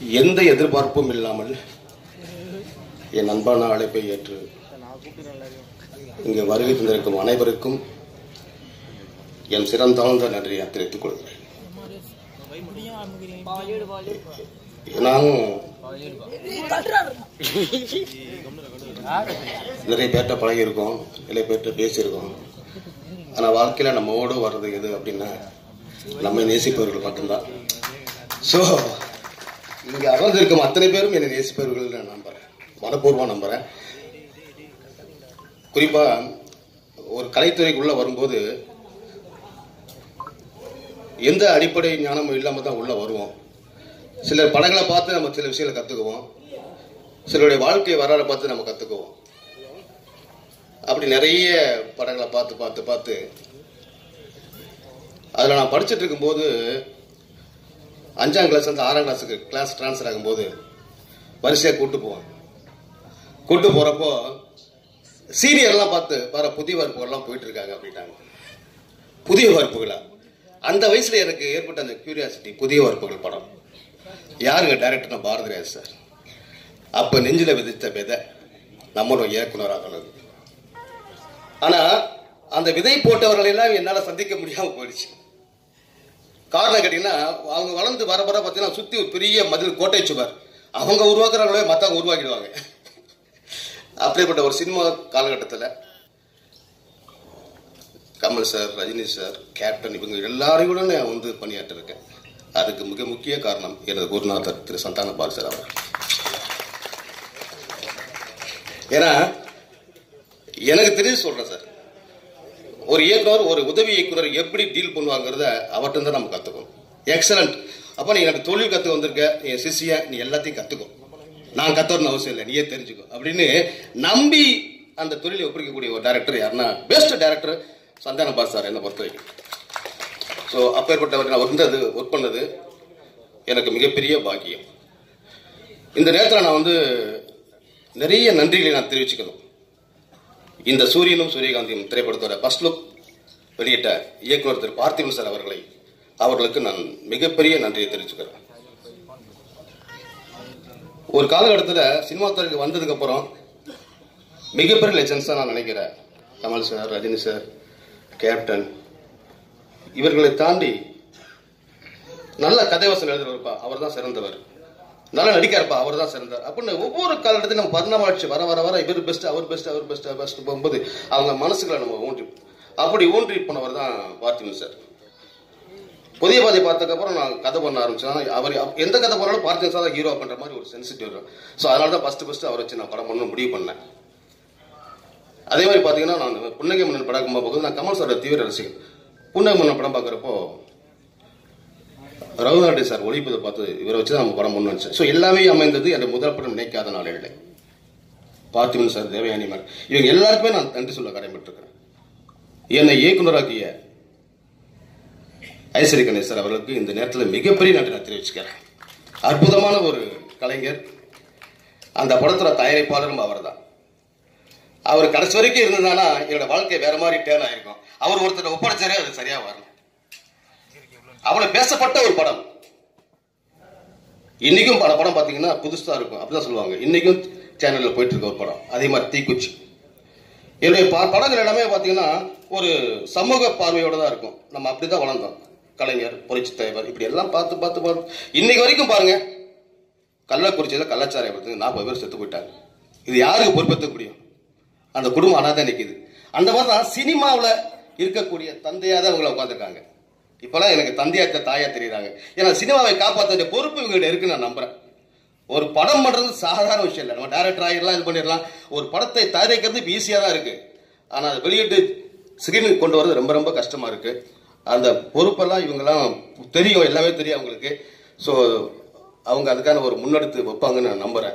எந்த எதிர்பார்ப்பும் இல்லாமல் என் அன்பான அழைப்பை ஏற்று இங்கு வருகை தந்திருக்கும் அனைவருக்கும் என் சிறந்தாழ்ந்த நன்றியை தெரிவித்துக் கொள்கிறேன். நானும் நிறைய பேர்ட்ட பழகி இருக்கோம், நிறைய பேர்ட்ட பேசியிருக்கோம். ஆனா வாழ்க்கையில நம்மோடு வர்றது எது அப்படின்னா நம்மை நேசிப்பவர்கள் மட்டும்தான். ஸோ இங்க அமர்ந்திருக்கும் அத்தனை பேரும் என்னை நேசிப்பவர்கள் நான் நம்புறேன், மனப்பூர்வம் நம்புறேன். குறிப்பா ஒரு கலைத்துறைக்குள்ள வரும்போது எந்த அடிப்படை ஞானமும் இல்லாம தான் உள்ள வருவோம். சிலர் படங்களை பார்த்து நம்ம சில விஷயங்களை கத்துக்குவோம், சிலருடைய வாழ்க்கை வரலாறை பார்த்து நம்ம கத்துக்குவோம். அப்படி நிறைய படங்களை பார்த்து பார்த்து பார்த்து அதில் நான் படிச்சுட்டு இருக்கும்போது 5ஆம் கிளாஸ் வந்து 6ஆம் கிளாஸுக்கு கிளாஸ் டிரான்ஸ்ஃபர் ஆகும்போது வரிசையாக கூட்டு போறப்போ சீனியர்லாம் பார்த்து பாரு புதிய வார்ப்புகள்லாம் போயிட்டு இருக்காங்க அப்படின்ட்டாங்க. புதிய வார்ப்புகளா? அந்த வயசுல எனக்கு ஏற்பட்ட அந்த கியூரியாசிட்டி. புதிய வார்ப்புகள் படம் யாருங்க டைரக்டர்னா பாரதிராஜ் சார். அப்ப நெஞ்சில விதித்த விதை நம்மளும் இயக்குனராகணும். ஆனா அந்த விதை போட்டவர்கள் எல்லாம் என்னால சந்திக்க முடியாம போயிடுச்சு. காரணம் கேட்டீங்கன்னா அவங்க வளர்ந்து வர பார்த்தீங்கன்னா சுத்தி ஒரு பெரிய மதில் கோட்டை சுவர் அவங்க உருவாக்குறாங்களே மத்தவங்க உருவாக்கிடுவாங்க. அப்படிப்பட்ட ஒரு சினிமா காலகட்டத்தில் Kamal sir, Rajini sir, captain இவங்க எல்லாரையும் நான் வந்து பணியாற்றிருக்கேன். அதுக்கு மிக முக்கிய காரணம் எனது குருநாதர் திரு சந்தான பால் சார் அவர். ஏன்னா எனக்கு தெரிஞ்சு சொல்றேன் சார், ஒரு இயக்குனர் ஒரு உதவி இயக்குனர் எப்படி டீல் பண்ணுவாங்கிறத அவர்கிட்ட தான் நம்ம கத்துக்கணும். எக்ஸலண்ட். அப்ப நீ எனக்கு தொழில் கத்து வந்திருக்க, என் சிஷிய நீ எல்லாத்தையும் கத்துக்கும், நான் கத்துறன்னு அவசியம் இல்லை, நீயே தெரிஞ்சுக்கோ அப்படின்னு நம்பி அந்த தொழிலை ஒப்படைக்கக்கூடிய ஒரு டைரக்டர் யாருன்னா best director Santhana Paul sir என்னை பொறுத்த வரைக்கும். ஸோ அப்பேற்பட்டவர் நான் ஒர்க் பண்ணது எனக்கு மிகப்பெரிய பாக்கியம். இந்த நேரத்தில் நான் வந்து நிறைய நன்றிகளை நான் தெரிவிச்சுக்கணும். இந்த சூரியனும் சூரியகாந்தியும் திரைப்படத்தோட ஃபர்ஸ்ட் லுக் வெளியிட்ட இயக்குனர் திரு பார்த்திபன் சார் அவர்களுக்கு நான் மிகப்பெரிய நன்றியை தெரிவிச்சுக்கிறேன். ஒரு காலகட்டத்தில் சினிமா துறைக்கு வந்ததுக்கு அப்புறம் மிகப்பெரிய லெஜண்ட்ஸ் தான் நான் நினைக்கிறேன். Kamal sir, Rajini sir, captain இவர்களை தாண்டி நல்ல கதைவசம் எழுதுறவர்ப்பா அவர் தான் சிறந்தவர், நல்லா நடிக்காருப்பா அவர் தான் சிறந்தவர் அப்படின்னு ஒவ்வொரு காலகட்டத்திலும் நம்ம பரிணாமாட்சி வர வர வர இவர் பெஸ்ட் அவர் பெஸ்ட் அவர் பெஸ்ட் பெஸ்ட் போகும்போது அவங்க மனசுகளை நம்ம அப்படி ஊன்றி போனவர் தான் பார்த்திபன் சார். புதிய பாதை பார்த்ததுக்கப்புறம் நான் கதை பண்ண ஆரம்பிச்சேன். அவர் எந்த கதை போனாலும் பார்த்திபன் சார் தான் ஹீரோ பண்ற மாதிரி ஒரு சென்சிட்டிவ் வரும். ஸோ அதனால தான் ஃபர்ஸ்ட் அவரை வச்சு நான் படம் பண்ண முடிவு பண்ணேன். அதே மாதிரி பார்த்தீங்கன்னா நான் புன்னகை மன்னன் படம் பார்க்கும்போது நான் கமல் சாரோட தீவிர ரசிகன். புன்னகை மன்னன் படம் பார்க்குறப்போ ரகுநாடி சார் ஒளிப்பதை பார்த்து இவரை வச்சு தான் நம்ம படம் பண்ணு வச்சேன். ஸோ எல்லாமே அமைந்தது என் முதல் படம் நினைக்காத நாளில் பார்த்திபன் சார், தேவயானி மேம் இவங்க எல்லாருக்குமே நான் நன்றி சொல்ல கடமைப்பட்டிருக்கிறேன். என்னை இயக்குனராக்கிய ஐஸ்வரி கணேஷ் சார் அவர்களுக்கு இந்த நேரத்தில் மிகப்பெரிய நன்றி நான் தெரிவிச்சுக்கிறேன். அற்புதமான ஒரு கலைஞர். அந்த படத்தோட தயாரிப்பாளரும் அவர் தான். அவர் கடைசி வரைக்கும் இருந்ததுனா என்னோட வாழ்க்கை வேற மாதிரி டேர்ன் ஆயிருக்கும். அவர் ஒருத்தர் ஒப்படைச்சாரே அது சரியா வரல. அவ்வளவு பேசப்பட்ட ஒரு படம். இன்னைக்கும் பல படம் பாத்தீங்கன்னா புதுசா இருக்கும் அப்படிதான் சொல்லுவாங்க. இன்னைக்கும் சேனல்ல போயிட்டு இருக்க ஒரு படம். அதே மாதிரி தீக்குச்சி. என்னுடைய படங்கள் எல்லாமே பாத்தீங்கன்னா ஒரு சமூக பார்வையோட தான் இருக்கும். நம்ம அப்படிதான் வளர்ந்தோம். கலைஞர், புரட்சி தலைவர் இப்படி எல்லாம் பார்த்து இன்னைக்கு வரைக்கும் பாருங்க, கள்ளக்குறிச்சியில கள்ளச்சாரை எடுத்து 40 பேர் செத்து போயிட்டாங்க. இது யாருக்கு பொறுப்பேற்க முடியும்? அந்த குடும்பம் அனாதான் நிற்குது. அந்த மாதிரி தான் சினிமாவில் இருக்கக்கூடிய தந்தையா தான் இவங்களை உட்காந்துருக்காங்க. இப்பெல்லாம் எனக்கு தந்தையா தாயா தெரியுறாங்க. ஏன்னா சினிமாவை காப்பாற்ற வேண்டிய பொறுப்பு இவங்ககிட்ட இருக்குன்னு நான் நம்புறேன். ஒரு படம் பண்றது சாதாரண விஷயம் இல்லை. நம்ம டைரக்டர் ஆகிடலாம், இது பண்ணிடலாம். ஒரு படத்தை தயாரிக்கிறது ஈஸியாக தான் இருக்கு. ஆனால் அதை வெளியிட்டு ஸ்கிரீனுக்கு கொண்டு வரது ரொம்ப ரொம்ப கஷ்டமா இருக்கு. அந்த பொறுப்பெல்லாம் இவங்கெல்லாம் தெரியும், எல்லாமே தெரியும் அவங்களுக்கு. ஸோ அவங்க அதுக்கான ஒரு முன்னெடுத்து வைப்பாங்கன்னு நான் நம்புறேன்.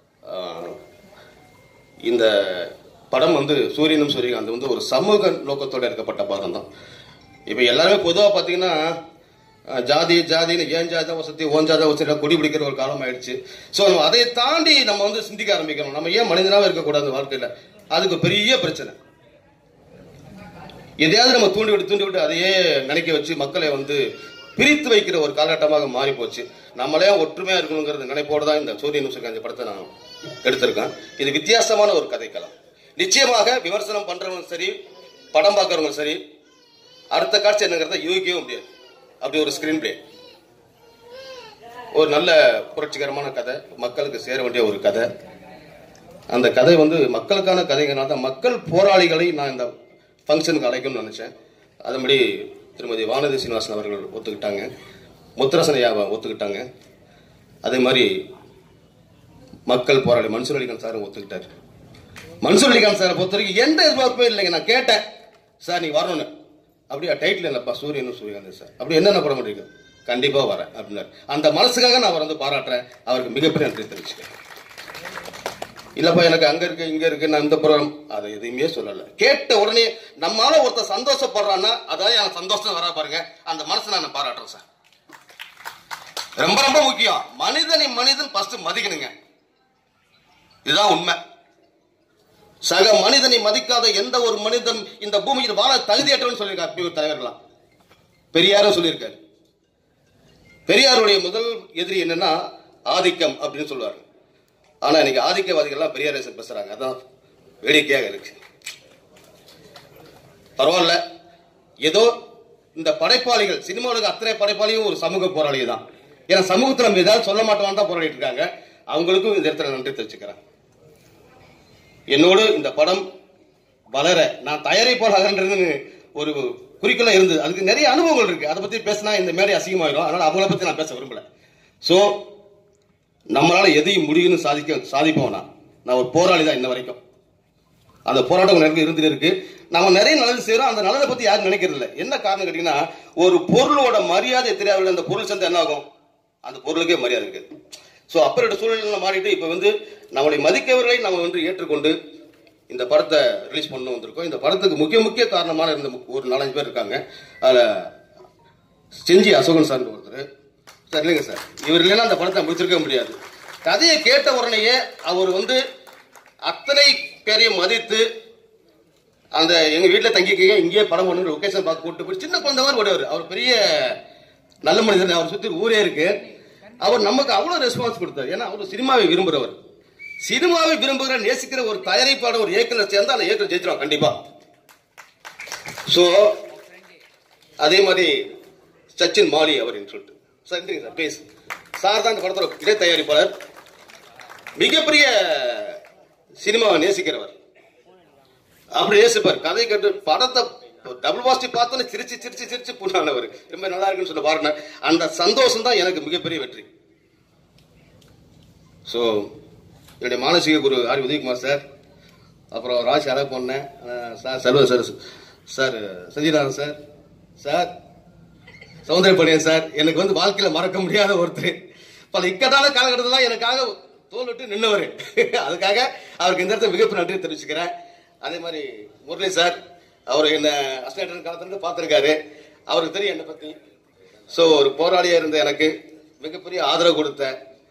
இந்த படம் வந்து சூரியனும் சூரியகாந்த் வந்து ஒரு சமூக நோக்கத்தோடு எடுக்கப்பட்ட படம் தான். இப்போ எல்லாருமே பொதுவாக பார்த்தீங்கன்னா ஜாதின்னு ஏன் ஜாதி வசதி ஓன் ஜாதி வசதி கொடி பிடிக்கிற ஒரு காலம் ஆயிடுச்சு. ஸோ அதை தாண்டி நம்ம வந்து சிந்திக்க ஆரம்பிக்கணும். நம்ம ஏன் மனிதனாக இருக்கக்கூடாது வாழ்க்கையில்? அதுக்கு பெரிய பிரச்சனை. எதையாவது நம்ம தூண்டி விட்டு அதையே நினைக்க வச்சு மக்களை வந்து பிரித்து வைக்கிற ஒரு காலகட்டமாக மாறி போச்சு. நம்மளே ஒற்றுமையா இருக்கணுங்கிறது நினைப்போடு தான் இந்த சூரியன் சூரியகாந்தி படத்தை நான் எடுத்திருக்கேன். இது வித்தியாசமான ஒரு கதைக்களம். நிச்சயமாக விமர்சனம் பண்றவங்களும் சரி, படம் பார்க்கறவங்களும் சரி, அடுத்த காட்சி என்னங்கிறத யூகிக்கவே முடியாது. அப்படி ஒரு ஸ்கிரீன் பிளே, ஒரு நல்ல புரட்சிகரமான கதை, மக்களுக்கு சேர வேண்டிய ஒரு கதை. அந்த கதை மக்களுக்கான கதைகள்னால தான் மக்கள் போராளிகளை நான் இந்த ஃபங்க்ஷனுக்கு அழைக்கணும்னு நினைச்சேன். அதன்படி திருமதி வானதி சீனிவாசன் அவர்கள் ஒத்துக்கிட்டாங்க, முத்துரசனையாவை ஒத்துக்கிட்டாங்க. அதே மாதிரி மக்கள் போராளி மன்சூர் அலிகான் சாரும் ஒத்துக்கிட்டாரு. மன்சூர் அலிகான் சாரை பொறுத்த வரைக்கும் எந்த எதிர்பார்ப்பும் இல்லைங்க. நான் கேட்டேன், சார் நீ வரணும்னு. அப்படியா, டைட்டில் இல்லப்பா சூரியனும் சூரியகாந்தி சார், அப்படி என்னென்ன படம் முடியும், கண்டிப்பா வரேன் அப்படின்னாரு. அந்த மனசுக்காக நான் அவர் பாராட்டுறேன். அவருக்கு மிகப்பெரிய நன்றி தெரிவிச்சுக்கிறேன். இல்லப்பா எனக்கு அங்க இருக்கு இங்க இருக்கு நான் இந்த புறம் அதை எதையுமே சொல்லல. கேட்ட உடனே நம்மளால ஒருத்தர் சந்தோஷப்படுறான்னா அதாவது எனக்கு சந்தோஷம் வரா பாருங்க, அந்த மனசை நான் பாராட்டுறேன் சார். ரொம்ப ரொம்ப முக்கியம், மனிதன் ஃபர்ஸ்ட் மதிக்கணுங்க. இதுதான் உண்மை. சக மனிதனை மதிக்காத எந்த ஒரு மனிதன் இந்த பூமியில் வாழ தகுதியற்றவன் சொல்லியிருக்காரு தலைவர்களாம். பெரியாரும் சொல்லியிருக்காரு. பெரியாருடைய முதல் எதிரி என்னன்னா ஆதிக்கம் அப்படின்னு சொல்லுவாரு. ஆனா இன்னைக்கு ஆதிக்கவாதிகள்லாம் பெரியார் பேசுறாங்க. அதான் வேடிக்கையாக இருக்கு. பரவாயில்ல, ஏதோ இந்த படைப்பாளிகள், சினிமாவுக்கு அத்தனை படைப்பாளியும் ஒரு சமூக போராளி தான். ஏன்னா சமூகத்தில் நம்ம ஏதாவது சொல்ல மாட்டோம் தான் போராடிட்டு இருக்காங்க. அவங்களுக்கும் இந்த இடத்துல நன்றி தெரிவிச்சுக்கிறேன். என்னோடு இந்த படம் வளர நான் தயாரிப்பாளர்ன்றது ஒரு குறிக்கோளா இருந்தது. அதுக்கு நிறைய அனுபவங்கள் இருக்கு. அதை பத்தி பேசினா இந்த மேடை அசிங்கமாயிடும். அதனால அவங்கள பத்தி நான் பேச விரும்பல. சோ நம்மளால எதையும் முடியும்னு சாதிப்போம். நான் ஒரு போராளி தான் இன்ன வரைக்கும். அந்த போராட்டம் எனக்கு இருந்துட்டு இருக்கு. நம்ம நிறைய நல்லது செய்யறோம். அந்த நல்லதை பத்தி யாரும் நினைக்கிறது இல்லை. என்ன காரணம் கேட்டீங்கன்னா, ஒரு பொருளோட மரியாதை தெரியாத அந்த பொருள் சேர்ந்து என்ன ஆகும், அந்த பொருளுக்கே மரியாதை இருக்கு. சோ அப்படி சூழ்நிலை மாறிட்டு இப்ப நம்மளை மதிக்கவர்களை நம்ம ஏற்றுக்கொண்டு இந்த படத்தை ரிலீஸ் பண்ண வந்திருக்கோம். இந்த படத்துக்கு முக்கிய காரணமான இருந்த ஒரு 4-5 பேர் இருக்காங்க. அதுல செஞ்சி அசோகன் சார் ஒருத்தர் சார். இல்லைங்க சார், இவர் இல்லைன்னா அந்த படத்தை முடிச்சிருக்க முடியாது. கதையை கேட்ட உடனேயே அவர் அத்தனை பேரையும் மதித்து அந்த எங்க வீட்டில் தங்கிக்க இங்கேயே படம் பண்ணுற லொகேஷன் பார்க்க கூட்டு போய் சின்ன குழந்தை மாதிரி ஓடுவார். அவர் பெரிய நல்ல மனிதன். அவர் சுற்றி ஊரே இருக்கு. அவர் நமக்கு அவ்வளவு ரெஸ்பான்ஸ் கொடுத்தார். ஏன்னா அவர் சினிமாவை விரும்புகிறவர். சினிமாவை விரும்புகிற நேசிக்கிற ஒரு தயாரிப்பாளர், ஒரு இயக்குனர் சேர்ந்தா அந்த இயக்குனர் ஜெயிச்சிடும் கண்டிப்பா. சோ அதே மாதிரி சச்சின் மாலி அவர் சொல்லிட்டு சார் பேசு சார் தான் இந்த படத்தோட இடை தயாரிப்பாளர். மிகப்பெரிய சினிமாவை நேசிக்கிறவர். அப்படி நேசிப்பார். கதை கேட்டு படத்தை டபுள் பாசிட்டிவ் பார்த்தோன்னு சிரிச்சு சிரிச்சு சிரிச்சு புண்ணானவர். ரொம்ப நல்லா இருக்குன்னு சொல்ல பாருங்க. அந்த சந்தோஷம் தான் எனக்கு மிகப்பெரிய வெற்றி. ஸோ என்னுடைய மானசீக குரு ஆர் உதயகுமார் சார், அப்புறம் ராஜ் அழகு பொண்ணேன் சார், சர்வ sir, sir Sanjinathan sir, sir Soundarapandian sir, எனக்கு வாழ்க்கையில மறக்க முடியாத ஒருத்தர். பல இக்கட்டான காலகட்டத்தில் எனக்காக தோல் விட்டு நின்னவர். அதுக்காக அவருக்கு இந்த இடத்துல மிகப்பெரிய நன்றி தெரிவிச்சுக்கிறேன். அதே மாதிரி முரளி சார், அவர் என்ன அசிஸ்டன்ட் காலத்துல பார்த்திருக்காரு. அவருக்கு தெரியும் என்னை பத்தி. ஸோ ஒரு போராளியா இருந்த எனக்கு மிகப்பெரிய ஆதரவு கொடுத்த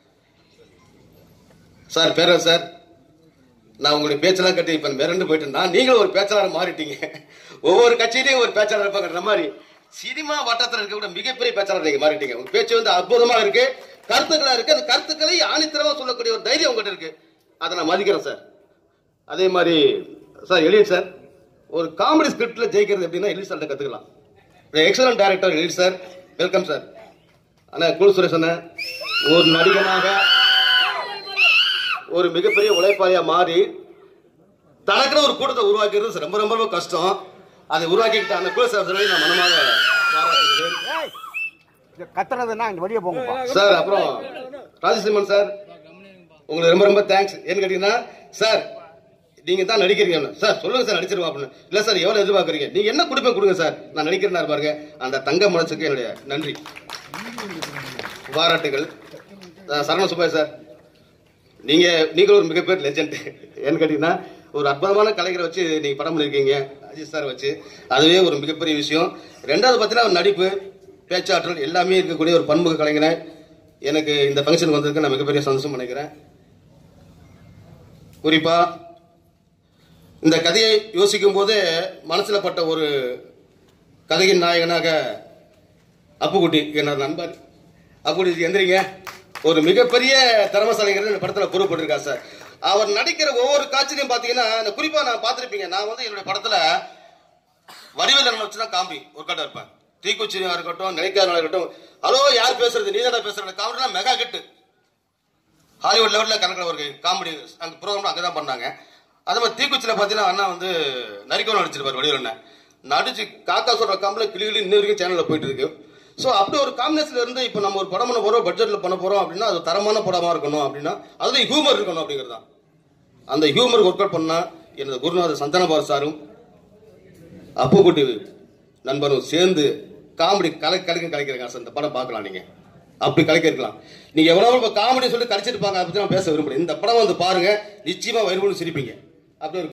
சார் பேரர் சார், நான் உங்களுடைய பேச்செல்லாம் கட்டி இப்ப மிரண்டு போயிட்டேன். நீங்களும் ஒரு பேச்சாளர் மாறிட்டீங்க. ஒவ்வொரு கட்சியிலையும் ஒரு பேச்சாளர் இருப்பாங்க மாதிரி சினிமா வட்டத்தில் இருக்க மிகப்பெரிய பேச்சாளர் நீங்க மாறிட்டீங்க. உங்க பேச்சு அற்புதமா இருக்கு, கருத்துக்களா இருக்கு. அந்த கருத்துக்களை ஆணித்தரமா சொல்லக்கூடிய ஒரு தைரியம் உங்ககிட்ட இருக்கு. அதை நான் மதிக்கிறேன் சார். அதே மாதிரி சார் எலியட் சார், ஒரு காமெடி ஸ்கிரிப்ட்ல ஜெயிக்கிறது எப்படின்னா எலியட் சார் கத்துக்கலாம். Excellent director Elliot sir, welcome sir. ஆனா குழு சுரேஷ் ஒரு நடிகனாக ஒரு மிகப்பெரிய உழைப்பாளியா மாறி தனக்குன்னு ஒரு கூட்டத்தை உருவாக்கிறது ரொம்ப ரொம்ப கஷ்டம். அதை உருவாக்கிட்டு அந்த குழு சார் நான் மனமாக சார். அப்புறம் ராஜசிம்மன் சார், உங்களுக்கு ரொம்ப ரொம்ப தேங்க்ஸ். ஏன்னு கேட்டீங்கன்னா சார், நீங்க தான் நடிக்கிறீங்க சார், சொல்லுங்க சார் நடிச்சிருவா அப்படின்னு. இல்ல சார் எவ்வளவு எதிர்பார்க்கறீங்க, நீங்க என்ன கொடுப்பேன் கொடுங்க சார், நான் நடிக்கிறேன் பாருங்க. அந்த தங்க மனசுக்கு என்னுடைய நன்றி பாராட்டுகள். சரவண சுப்பையா சார், நீங்க ஒரு மிகப்பெரிய லெஜெண்ட். ஏன்னு கேட்டீங்கன்னா ஒரு அற்புதமான கலைஞரை வச்சு நீங்க படம் பண்ணிருக்கீங்க, அஜித் சார் வச்சு. அதுவே ஒரு மிகப்பெரிய விஷயம். ரெண்டாவது பார்த்தீங்கன்னா நடிப்பு, பேச்சாற்றல் எல்லாமே இருக்கக்கூடிய ஒரு பன்முக கலைஞரை எனக்கு இந்த ஃபங்க்ஷனுக்கு வந்திருக்கு நான் மிகப்பெரிய சந்தோஷம் நினைக்கிறேன். குறிப்பா இந்த கதையை யோசிக்கும் போது மனசுல பட்ட ஒரு கதையின் நாயகனாக அப்புக்குட்டி என்னோட நண்பர், அப்படி எந்திரிங்க. ஒரு மிகப்பெரிய திறமசாலிங்கிறது இந்த படத்துல பொறுப்பட்டிருக்கா சார். அவர் நடிக்கிற ஒவ்வொரு காட்சியிலையும் பாத்தீங்கன்னா, இந்த குறிப்பா நான் பார்த்திருப்பீங்க, நான் வந்து என்னுடைய படத்துல வடிவேல் நம்ம வச்சுதான் காமெடி ஒரு கட்டம் இருப்பேன். தீக்குச்சியா இருக்கட்டும், நினைக்காதா இருக்கட்டும், ஹலோ யார் பேசுறது, நீதான பேசுற காமெடிலாம் மெகா ஹிட். ஹாலிவுட் லெவல்ல கணக்கில் ஒரு காமெடி அந்த ப்ரோக்ராம் அங்கதான் பண்ணாங்க. அதே மாதிரி தீக்குச்சியில பாத்தீங்கன்னா அண்ணா வந்து நரிக்கணும் நடிச்சிருப்பாரு வடிவேல் அண்ணன். நடிச்சு காக்கா சொல்ற காமெடி கிளி இன்ன வரைக்கும் சேனல்ல போயிட்டு இருக்கு. ஸோ அப்படி ஒரு காம்பினேஷன்ல இருந்து இப்போ நம்ம ஒரு படம் பண்ண போறோம், பட்ஜெட்ல பண்ண போறோம் அப்படின்னா அது தரமான படமா இருக்கணும் அப்படின்னா அதுல ஹியூமர் இருக்கணும் அப்படிங்கிறது தான். அந்த ஹியூமர் ஒர்க் அவுட் பண்ணா எனது குருநாதர் சந்தனபார் சாரும் அப்புக்குட்டி நண்பரும் சேர்ந்து காமெடி கலைக்கிறாங்க சார். இந்த படம் பார்க்கலாம், நீங்க அப்படி கலைக்கலாம். நீங்க எவ்வளவு காமெடி சொல்லி கழிச்சிருப்பாங்க, அதை பத்தி நான் பேச விரும்புறேன். இந்த படம் வந்து பாருங்க, நிச்சயமா வயிறு சிரிப்பீங்க. அப்படி